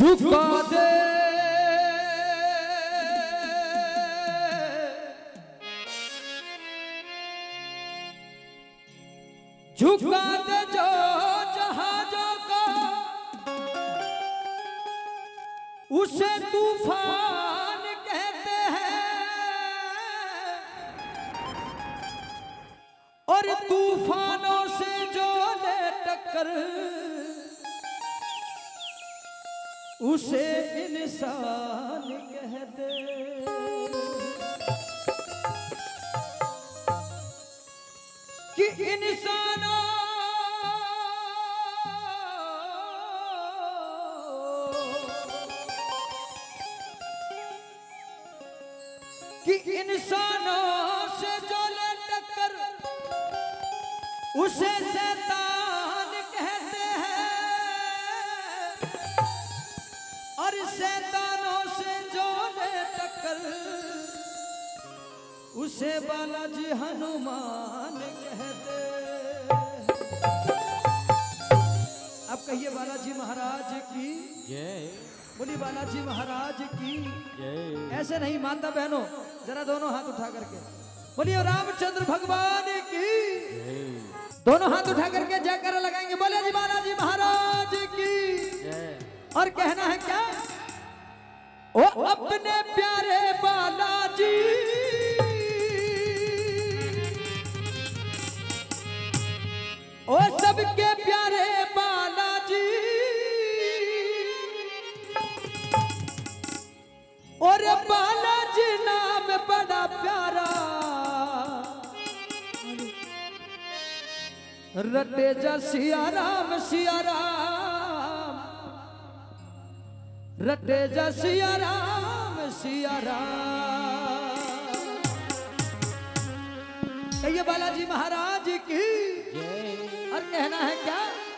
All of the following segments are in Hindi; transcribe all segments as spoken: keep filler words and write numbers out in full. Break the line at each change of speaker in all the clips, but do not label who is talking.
झुका दे झुका दे जो जहाजों को उसे तूफान कहते हैं और तूफानों से जो ले टक्कर उसे इंसान कहते कि इंसानों कि इंसानों से जो ले टक्कर उसे शैतान कहते हैं और शैतानों से जो ले टक्कर उसे बालाजी हनुमान कहते। अब कहिए बालाजी महाराज की जय। बोली बालाजी महाराज की जय। ऐसे नहीं माता बहनों, जरा दोनों हाथ उठा करके बोलिए रामचंद्र भगवान की जय। दोनों हाथ उठा करके जयकारा लगाएंगे, बोले जी बालाजी महाराज की जय। और कहना है क्या, ओ अपने प्यारे बालाजी ओ सबके प्यारे बालाजी और बालाजी नाम बड़ा प्यारा रटे जा सिया राम सिया राम रटे जा सिया राम सिया राम। कहिए बालाजी महाराज की और कहना है क्या,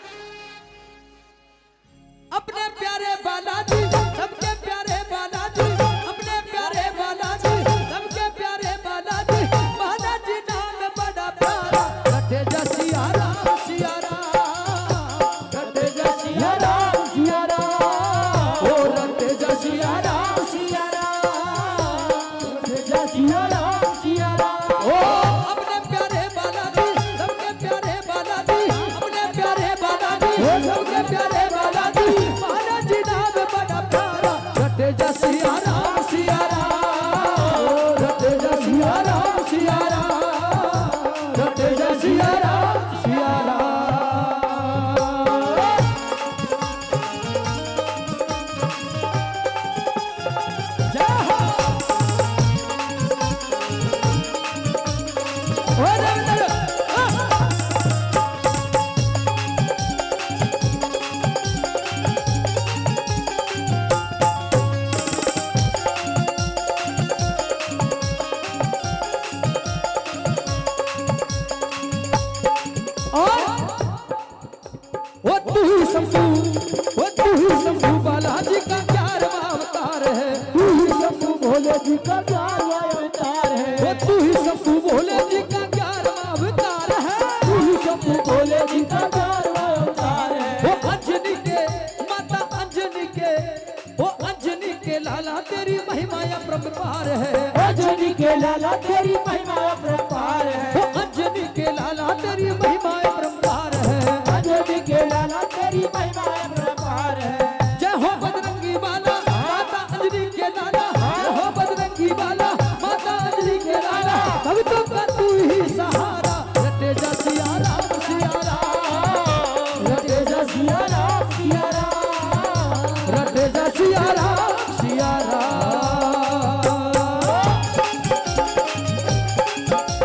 अपने प्यारे बालाजी सबके प्यारे बालाजी अपने प्यारे बालाजी सबके प्यारे बालाजी बालाजी नाम बड़ा प्यारा रटे जा सिया राम सिया राम रटे जा सिया राम सिया राम ओ रटे जा सिया राम सिया राम रटे जा सिया राम सिया राम। ओ अपने प्यारे बालाजी सबके प्यारे बालाजी अपने प्यारे बालाजी सबके प्यारे बालाजी बालाजी नाम बड़ा प्यारा रटे जा सिया राम सिया राम रटे जा सिया राम सिया राम रटे जा सिया राम सिया राम। जय हो ओ रविंद्र शंभू वो तू ही शंभू बालाजी का ग्यारहवां अवतार है। तू ही शंभू भोले जी का ग्यारहवां अवतार है। वो तू ही शंभू भोले जी का ग्यारहवां अवतार है। तू ही शंभू भोले जी का ग्यारहवां अवतार है। वो अंजनी के माता अंजनी के वो अंजनी के लाला तेरी महिमा अपरंपार है। अंजनी के लाला तेरी महिमा अपरंपार है। वो अंजनी के लाला तेरी महिमा अपरंपार है। अंजनी के लाला तेरी महिमा अपरंपार है। जय हो बजरंगी बाला माता अंजनी के लाला जय हो बजरंगी बाला माता अंजनी के लाला भक्तों का तू ही सहारा रटे जा सिया राम सिया राम रटे जा सिया राम सिया राम रटे जा सिया राम सिया राम।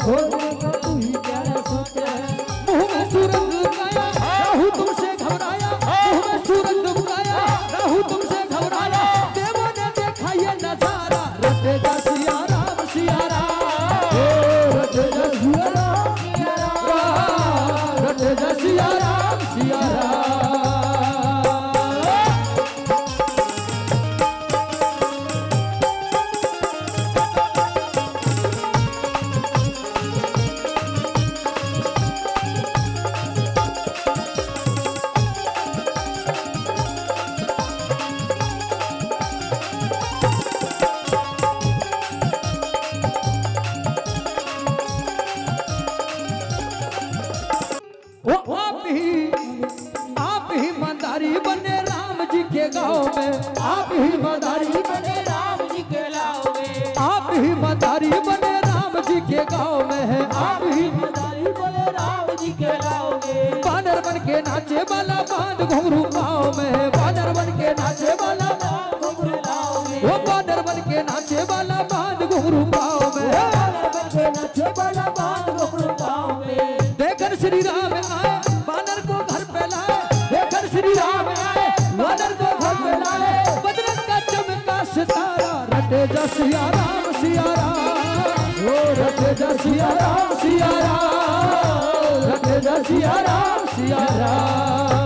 खोलने का तू ही क्या सोचे है। मुँह में सूरज लुकाया राहु तुमसे घबराया, मुँह में सूरज लुकाया राहु तुमसे घबराया। देवों ने देखा ये नजारा, रटेगा सिया राम सिया राम, रटेगा सिया राम सिया राम, रटेगा सिया राम सिया राम। वो आप ही आप ही मदारी बने राम जी के गाँव में, आप ही मदारी बने राम जी के गाँव में, आप ही मदारी बने राम जी के गाँव में है, आप ही मदारी बने राम जी के गाँव में। बानर बन के नाचे वाला बांध घुंघरू गाँव में है, बानर बन के नाचे वाला बांध घुंघरू गाँव में, वो बानर बन के नाचे वाला बांध घुंघरू गाँव में, बानर बन के नाचे वाला बांध घुंघरू गाँव में। देखकर श्री राम आए बानर को घर पे लाए, देखकर श्री राम आए बानर को घर पे लाए। बजरंग का चमका सितारा, रटे जा सिया राम सिया राम, ओ रटे जा सिया राम सिया राम, रटे जा सिया राम सिया राम।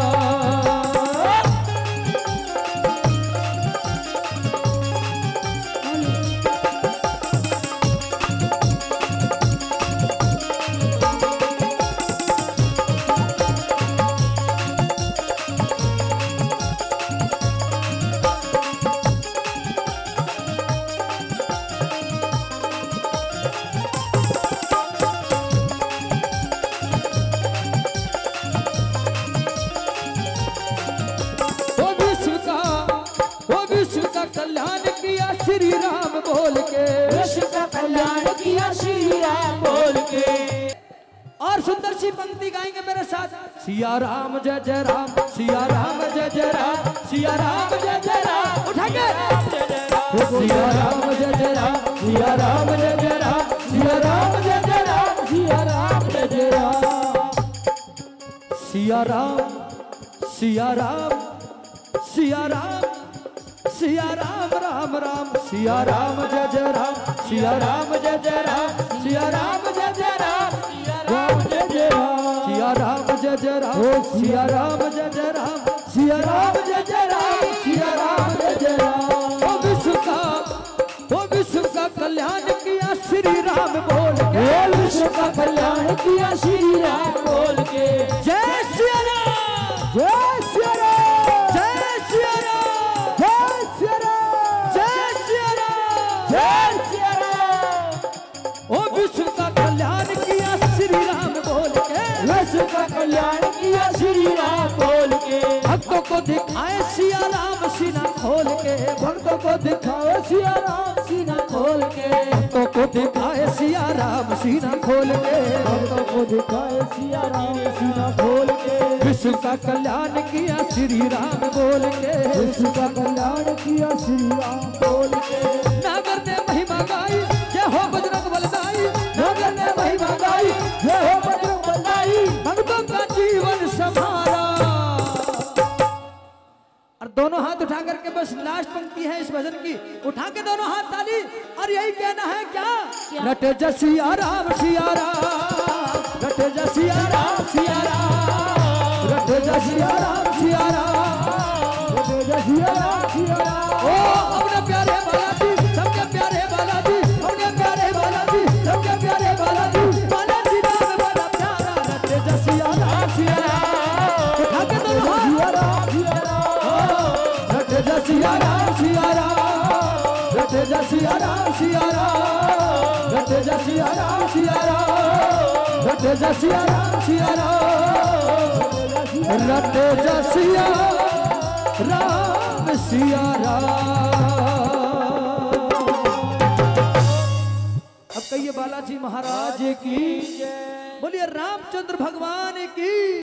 कल्याण किया श्री राम बोल के, विश्व का कल्याण किया श्री राम बोल के। और सुंदर सी पंक्ति गाएंगे मेरे साथ। सिया राम जय जय राम, सिया राम जय जय राम, सिया राम जय जय राम, उठाएंगे सिया राम जय जय राम, सिया राम जय जय राम, सिया राम जय जय राम, सिया राम जय जय राम। सिया राम सिया राम सिया राम सिया राम राम राम, सिया राम जय जय राम, सिया राम जय जय राम, सिया राम जय जय राम, राम जय जय राम, सिया राम जय जय राम, सिया राम जय जय राम, सिया राम जय जय राम, सिया राम जय जय राम। ओ विश्व का ओ विश्व का कल्याण किया श्री राम बोल के, विश्व का कल्याण किया श्री राम बोल के। जय सिया राम, जय सिया राम, जय सिया राम, जय सिया राम, जय सिया राम, जय सिया राम। ओ विश्व का कल्याण किया श्री राम बोल के, विश्व का कल्याण किया श्री राम बोल के। भक्तों को दिखाए सिया राम सीना खोल के, भक्तों को दिखाए सिया राम सीना खोल के, भक्तों को दिखाए सिया राम सीना खोल के, भक्तों को दिखाए सिया राम सीना खोल के। विश्व का कल्याण किया श्री राम बोल के, विश्व का कल्याण किया श्री राम बोल के। नागर ने महिमा गाई जय हो बजरंग बलदाई, नागर ने महिमा गाई जय हो बजरंग बलदाई। भक्तों का जीवन संभाला। और दोनों हाथ उठा करके, बस लास्ट पंक्ति है इस भजन की, उठा के दोनों हाथ ताली और यही कहना है क्या, रटे जा सिया राम सिया राम, रटे जा सिया राम सिया राम, रटे जा सिया राम सिया राम, रटे जा सिया राम सिया राम। ओ अपने प्यारे बालाजी, सबके प्यारे बालाजी, अपने प्यारे बालाजी, सबके प्यारे बालाजी, बालाजी नाम बड़ा प्यारा, रटे जा सिया राम सिया राम, उठा के दोनों हाथ सिया राम सिया राम, रटे जा सिया राम सिया राम, रटे जा सिया राम सिया राम, रटे जा सिया राम सिया राम, रटे जा सिया राम सिया राम, रटे जा सिया राम सिया राम। अब कहिए बालाजी महाराज की, बोलिए रामचंद्र भगवान की।